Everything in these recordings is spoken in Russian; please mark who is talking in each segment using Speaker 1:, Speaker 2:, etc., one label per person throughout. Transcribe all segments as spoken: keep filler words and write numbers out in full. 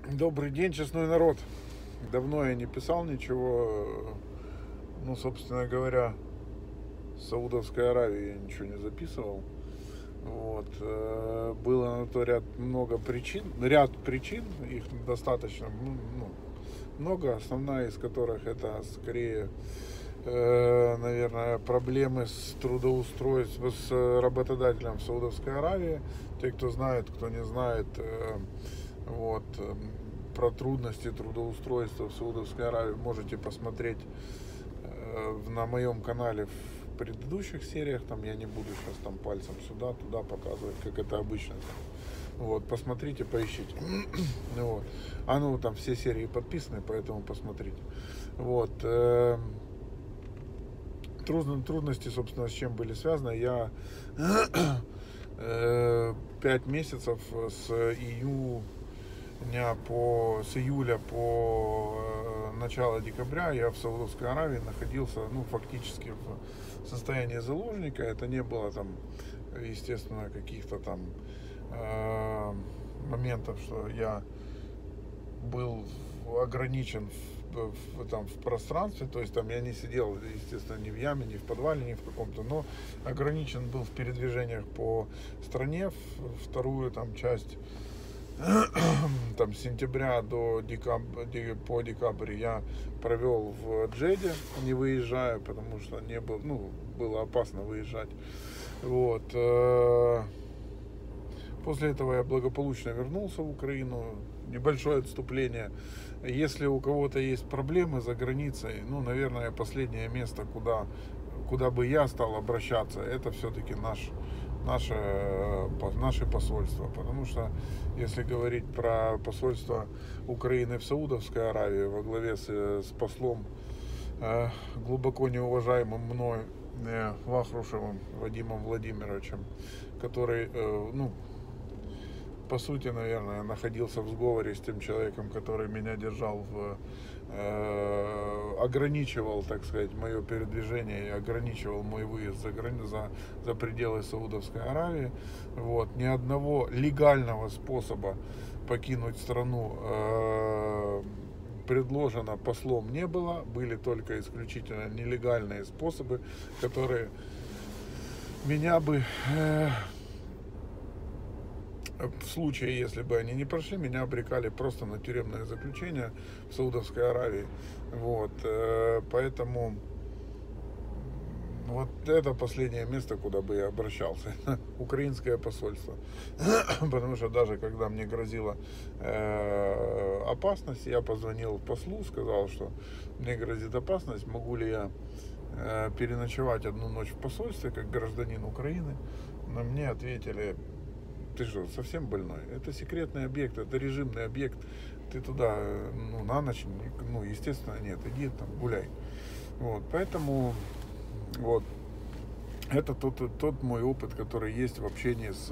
Speaker 1: Добрый день, честной народ. Давно я не писал ничего. Ну, собственно говоря, с Саудовской Аравии я ничего не записывал. Вот. э, Было на то ряд много причин, ряд причин, их достаточно ну, ну, много, основная из которых это скорее, э, наверное, проблемы с трудоустройством, с работодателем в Саудовской Аравии. Те, кто знает, кто не знает, э, вот, э, про трудности трудоустройства в Саудовской Аравии можете посмотреть э, на моем канале в предыдущих сериях. Там я не буду сейчас там пальцем сюда, туда показывать, как это обычно. Вот, посмотрите, поищите. Вот. А ну, там все серии подписаны, поэтому посмотрите. Вот. э, трудно- Трудности, собственно, с чем были связаны. Я э, пять месяцев с июня по с июля по э, начало декабря я в Саудовской Аравии находился, ну, фактически в состоянии заложника. Это не было там, естественно, каких-то там э, моментов, что я был ограничен в, в, там, в пространстве, то есть там я не сидел, естественно, ни в яме, ни в подвале, ни в каком-то, но ограничен был в передвижениях по стране. Вторую там часть там с сентября до декабря, по декабрь я провел в Джеде, не выезжая, потому что не было, ну, было опасно выезжать. Вот. После этого я благополучно вернулся в Украину. Небольшое отступление. Если у кого-то есть проблемы за границей, ну, наверное, последнее место, куда, куда бы я стал обращаться, это все-таки наш, наше, наше посольство. Потому что, если говорить про посольство Украины в Саудовской Аравии во главе с, с послом, э, глубоко неуважаемым мной э, Вахрушевым Вадимом Владимировичем, который, э, ну, по сути, наверное, находился в сговоре с тем человеком, который меня держал в... Э, ограничивал, так сказать, мое передвижение и ограничивал мой выезд за, за, за пределы Саудовской Аравии. Вот. Ни одного легального способа покинуть страну э, предложено послом не было. Были только исключительно нелегальные способы, которые меня бы... Э, в случае, если бы они не прошли, меня обрекали просто на тюремное заключение в Саудовской Аравии. Вот. Поэтому вот это последнее место, куда бы я обращался. Украинское посольство. Потому что даже когда мне грозила э, опасность, я позвонил послу, сказал, что мне грозит опасность, могу ли я э, переночевать одну ночь в посольстве, как гражданин Украины. Но мне ответили: ты что, совсем больной? Это секретный объект, это режимный объект. Ты туда, ну, на ночь, ну, естественно, нет, иди там гуляй. Вот, поэтому, вот, это тот, тот мой опыт, который есть в общении с,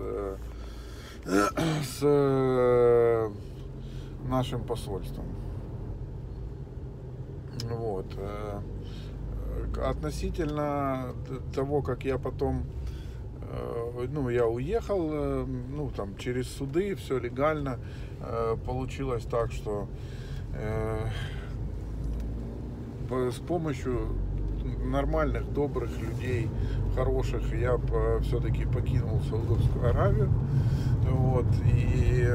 Speaker 1: с нашим посольством. Вот. Относительно того, как я потом... Ну, я уехал, ну, там, через суды, все легально. Получилось так, что э, с помощью нормальных, добрых людей, хороших, я все-таки покинул Саудовскую Аравию. Вот, и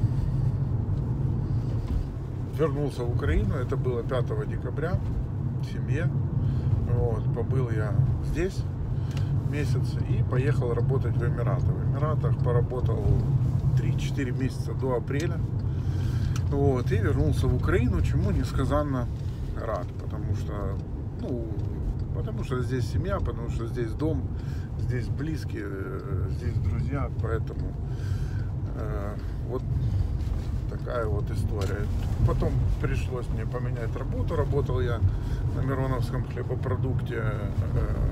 Speaker 1: вернулся в Украину. Это было пятого декабря в семье. Вот, побыл я здесь месяц и поехал работать в Эмираты. В Эмиратах поработал три-четыре месяца до апреля. Вот, и вернулся в Украину, чему несказанно рад, потому что, ну, потому что здесь семья, потому что здесь дом, здесь близкие, здесь друзья, поэтому э, вот такая вот история. Потом пришлось мне поменять работу. Работал я на Мироновском хлебопродукте. Э,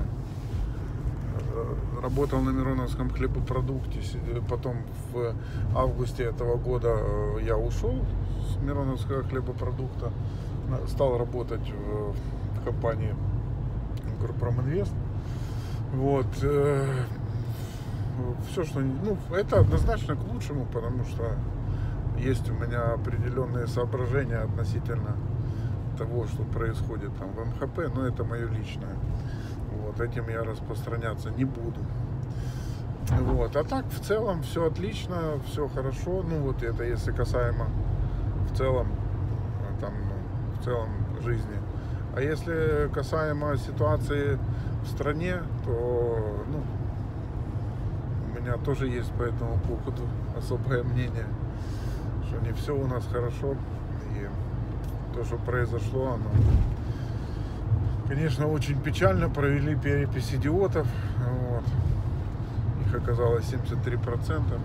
Speaker 1: Работал на Мироновском хлебопродукте. Потом в августе этого года я ушел с Мироновского хлебопродукта. Стал работать в компании Группроминвест. Вот. Все, что... Ну, это однозначно к лучшему, потому что есть у меня определенные соображения относительно того, что происходит там в эм ха пэ, но это мое личное. Вот, этим я распространяться не буду. Вот, а так в целом все отлично, все хорошо. Ну вот это если касаемо в целом там в целом жизни. А если касаемо ситуации в стране, то ну, у меня тоже есть по этому поводу особое мнение, что не все у нас хорошо. И то, что произошло, оно, конечно, очень печально. Провели перепись идиотов. Вот. Их оказалось семьдесят три процента.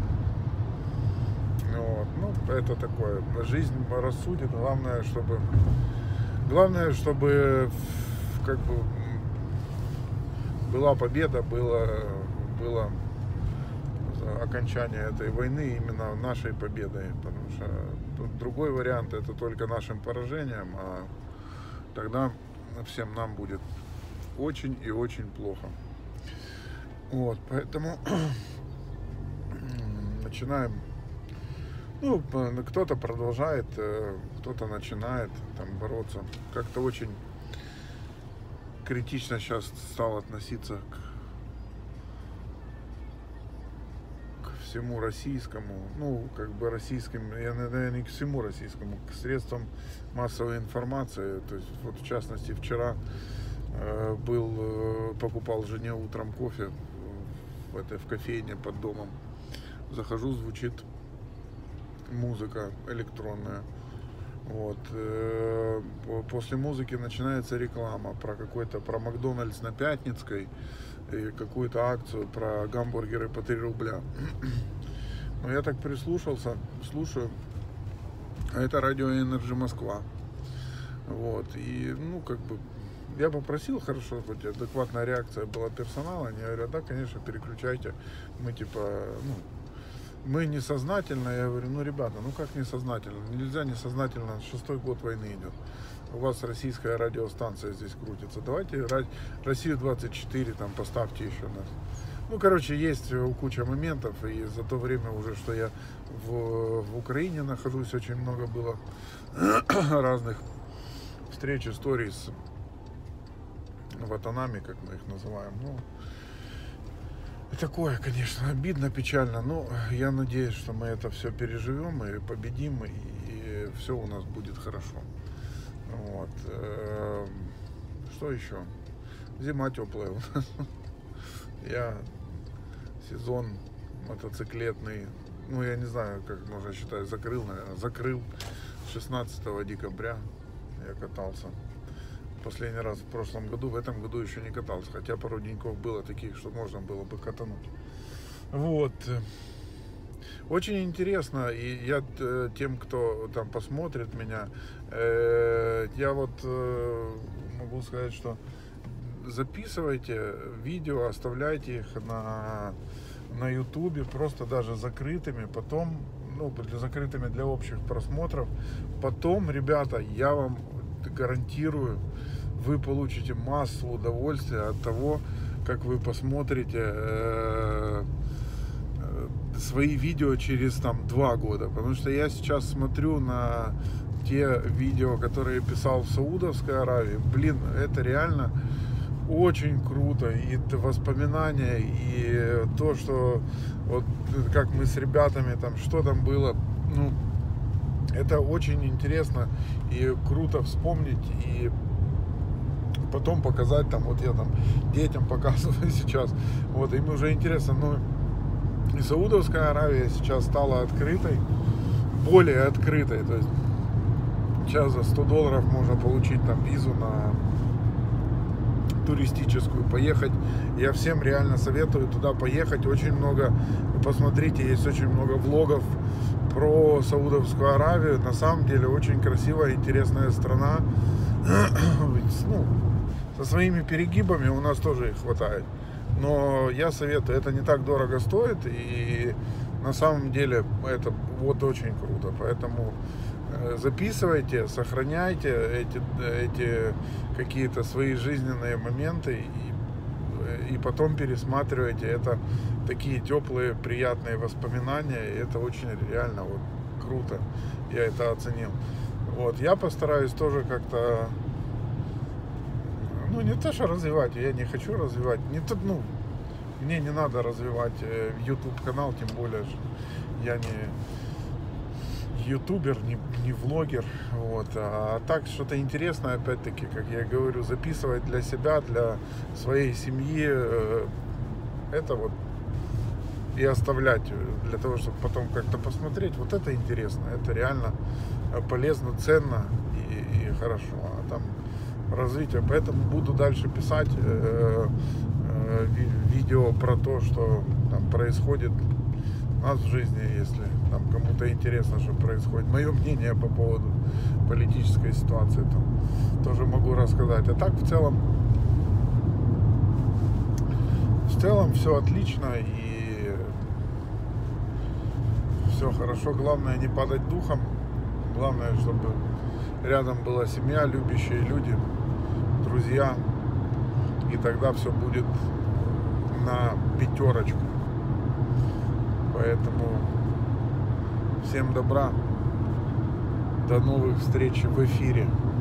Speaker 1: Вот. Ну, это такое. Жизнь рассудит. Главное, чтобы главное, чтобы как бы была победа, было, было окончание этой войны именно нашей победой. Потому что тут другой вариант — это только нашим поражением, а тогда всем нам будет очень и очень плохо. Вот, поэтому начинаем. Ну, кто-то продолжает, кто-то начинает там бороться. Как-то очень критично сейчас стал относиться к, к всему российскому, ну, как бы российским, я, наверное, не к всему российскому, к средствам массовой информации. То есть, вот в частности, вчера э, был, э, покупал жене утром кофе в этой в кофейне под домом. Захожу, звучит музыка электронная. Вот. После музыки начинается реклама про какой-то, про Макдональдс на Пятницкой и какую-то акцию про гамбургеры по три рубля. Но я так прислушался, слушаю, а это радио Energy Москва. Вот. И, ну, как бы, я попросил, хорошо, хоть адекватная реакция была персонала, они говорят, да, конечно, переключайте. Мы, типа, ну, мы несознательно, я говорю, ну, ребята, ну как несознательно? Нельзя несознательно, шестой год войны идет. У вас российская радиостанция здесь крутится. Давайте Россию двадцать четыре там поставьте еще нас. Ну, короче, есть куча моментов, и за то время уже, что я в, в Украине нахожусь, очень много было разных встреч, историй с ватанами, как мы их называем. Ну, такое, конечно, обидно, печально, но я надеюсь, что мы это все переживем и победим, и, и все у нас будет хорошо. Вот. Что еще? Зима теплая у нас. Я сезон мотоциклетный, ну, я не знаю, как можно считать, закрыл, наверное, закрыл шестнадцатого декабря. Я катался. Последний раз в прошлом году, в этом году еще не катался, хотя пару деньков было таких, что можно было бы катануть. Вот. Очень интересно, и я тем, кто там посмотрит меня, я вот могу сказать, что записывайте видео, оставляйте их на, на ютубе, просто даже закрытыми, потом, ну, для закрытыми для общих просмотров. Потом, ребята, я вам гарантирую, вы получите массу удовольствия от того, как вы посмотрите э, э, свои видео через там два года. Потому что я сейчас смотрю на те видео, которые писал в Саудовской Аравии. Блин, это реально очень круто. И воспоминания, и то, что вот как мы с ребятами там, что там было, ну, это очень интересно и круто вспомнить, и потом показать там, вот я там детям показываю сейчас, вот, им уже интересно. Но и Саудовская Аравия сейчас стала открытой, более открытой, то есть сейчас за сто долларов можно получить там визу на туристическую, поехать. Я всем реально советую туда поехать. Очень много, посмотрите, есть очень много влогов про Саудовскую Аравию. На самом деле очень красивая, интересная страна. Ну, со своими перегибами у нас тоже их хватает. Но я советую, это не так дорого стоит, и на самом деле это вот очень круто. Поэтому записывайте, сохраняйте эти, эти какие-то свои жизненные моменты и, и потом пересматривайте. Это такие теплые, приятные воспоминания, и это очень реально вот круто, я это оценил. Вот, я постараюсь тоже как-то, ну, не то, что развивать, я не хочу развивать, не то, ну, мне не надо развивать YouTube канал, тем более, что я не ютубер, не, не влогер, вот, а так что-то интересное, опять-таки, как я говорю, записывать для себя, для своей семьи, это вот, и оставлять для того, чтобы потом как-то посмотреть, вот это интересно, это реально полезно, ценно и, и хорошо, а там развитие, поэтому буду дальше писать э, э, видео про то, что там происходит у нас в жизни, если там кому-то интересно, что происходит. Мое мнение по поводу политической ситуации там тоже могу рассказать. А так в целом, в целом все отлично и все хорошо. Главное не падать духом. Главное, чтобы рядом была семья, любящие люди, друзья. И тогда все будет на пятерочку. Поэтому всем добра. До новых встреч в эфире.